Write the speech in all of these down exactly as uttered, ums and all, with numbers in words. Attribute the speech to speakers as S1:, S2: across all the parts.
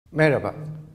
S1: Merhaba,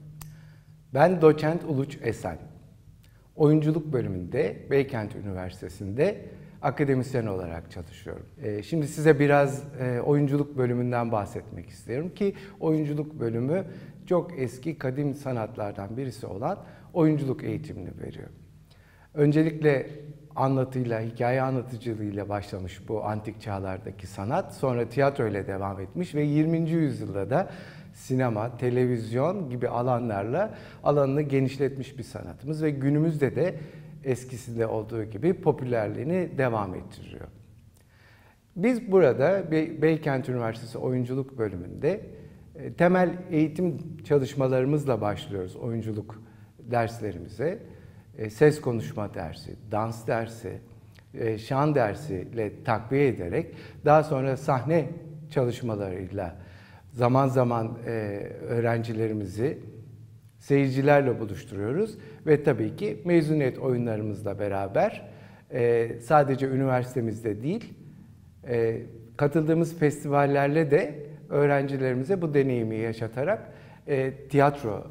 S1: ben doçent Uluç Esen. Oyunculuk bölümünde Beykent Üniversitesi'nde akademisyen olarak çalışıyorum. Şimdi size biraz oyunculuk bölümünden bahsetmek istiyorum ki oyunculuk bölümü çok eski kadim sanatlardan birisi olan oyunculuk eğitimini veriyor. Öncelikle anlatıyla, hikaye anlatıcılığıyla başlamış bu antik çağlardaki sanat, sonra tiyatro ile devam etmiş ve yirminci yüzyılda da sinema, televizyon gibi alanlarla alanını genişletmiş bir sanatımız ve günümüzde de eskisinde olduğu gibi popülerliğini devam ettiriyor. Biz burada Beykent Üniversitesi Oyunculuk Bölümünde temel eğitim çalışmalarımızla başlıyoruz oyunculuk derslerimize. Ses konuşma dersi, dans dersi, şan dersi ile takviye ederek daha sonra sahne çalışmalarıyla zaman zaman öğrencilerimizi seyircilerle buluşturuyoruz ve tabii ki mezuniyet oyunlarımızla beraber sadece üniversitemizde değil, katıldığımız festivallerle de öğrencilerimize bu deneyimi yaşatarak tiyatro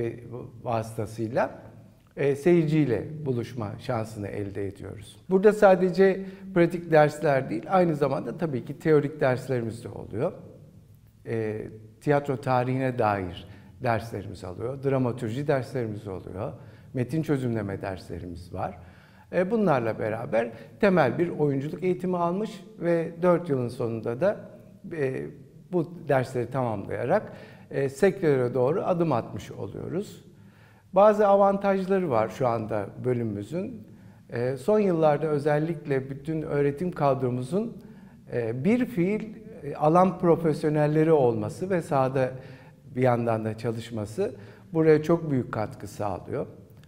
S1: vasıtasıyla seyirciyle buluşma şansını elde ediyoruz. Burada sadece pratik dersler değil, aynı zamanda tabii ki teorik derslerimiz de oluyor. E, tiyatro tarihine dair derslerimiz oluyor, dramatürji derslerimiz oluyor, metin çözümleme derslerimiz var. E, bunlarla beraber temel bir oyunculuk eğitimi almış ve dört yılın sonunda da e, bu dersleri tamamlayarak e, sektöre doğru adım atmış oluyoruz. Bazı avantajları var şu anda bölümümüzün. E, son yıllarda özellikle bütün öğretim kadromuzun e, bir fiil alan profesyonelleri olması ve sahada bir yandan da çalışması buraya çok büyük katkı sağlıyor.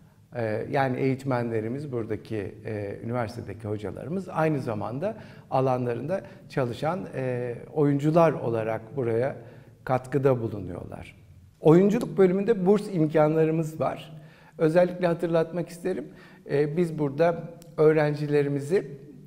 S1: Yani eğitmenlerimiz, buradaki üniversitedeki hocalarımız aynı zamanda alanlarında çalışan oyuncular olarak buraya katkıda bulunuyorlar. Oyunculuk bölümünde burs imkanlarımız var. Özellikle hatırlatmak isterim. Biz burada öğrencilerimizi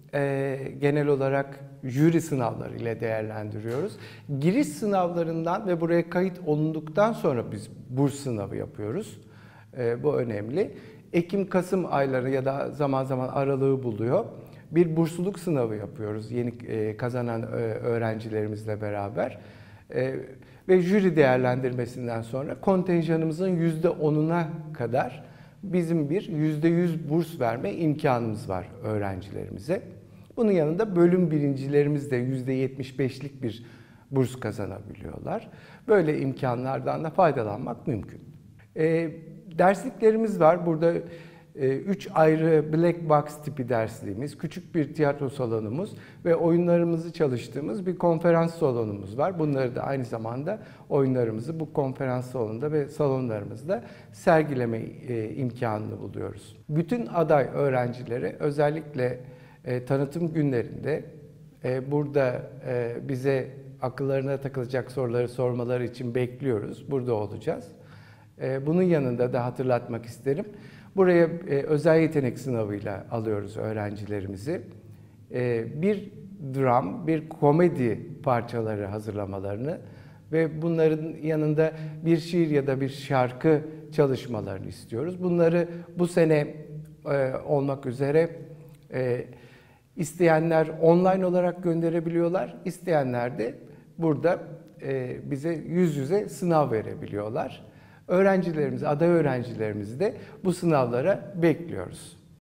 S1: genel olarak jüri sınavları ile değerlendiriyoruz. Giriş sınavlarından ve buraya kayıt olunduktan sonra biz burs sınavı yapıyoruz. E, bu önemli. Ekim-Kasım ayları ya da zaman zaman aralığı buluyor. Bir bursluluk sınavı yapıyoruz yeni e, kazanan e, öğrencilerimizle beraber. E, ve jüri değerlendirmesinden sonra kontenjanımızın yüzde onuna kadar bizim bir yüzde yüz burs verme imkanımız var öğrencilerimize. Bunun yanında bölüm birincilerimiz de yüzde yetmiş beşlik bir burs kazanabiliyorlar. Böyle imkanlardan da faydalanmak mümkün. E, dersliklerimiz var. Burada e, üç ayrı black box tipi dersliğimiz, küçük bir tiyatro salonumuz ve oyunlarımızı çalıştığımız bir konferans salonumuz var. Bunları da aynı zamanda oyunlarımızı bu konferans salonunda ve salonlarımızda sergileme e, imkanını buluyoruz. Bütün aday öğrencilere özellikle E, tanıtım günlerinde e, burada e, bize akıllarına takılacak soruları sormaları için bekliyoruz. Burada olacağız. E, bunun yanında da hatırlatmak isterim. Buraya e, özel yetenek sınavıyla alıyoruz öğrencilerimizi. E, bir dram, bir komedi parçaları hazırlamalarını ve bunların yanında bir şiir ya da bir şarkı çalışmalarını istiyoruz. Bunları bu sene e, olmak üzere e, İsteyenler online olarak gönderebiliyorlar. İsteyenler de burada e, bize yüz yüze sınav verebiliyorlar. Öğrencilerimizi, aday öğrencilerimizi de bu sınavlara bekliyoruz.